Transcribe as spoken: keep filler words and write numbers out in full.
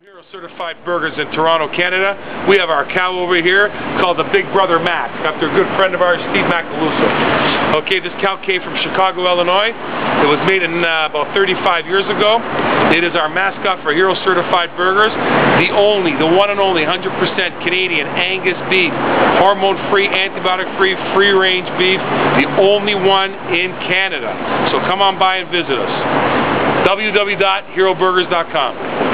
Hero Certified Burgers in Toronto, Canada. We have our cow over here called the Big Brother Mac, after a good friend of ours, Steve Macaluso. Okay, this cow came from Chicago, Illinois. It was made in uh, about thirty-five years ago. It is our mascot for Hero Certified Burgers. The only, the one and only one hundred percent Canadian Angus beef, hormone-free, antibiotic-free, free-range beef. The only one in Canada. So come on by and visit us. w w w dot hero burgers dot com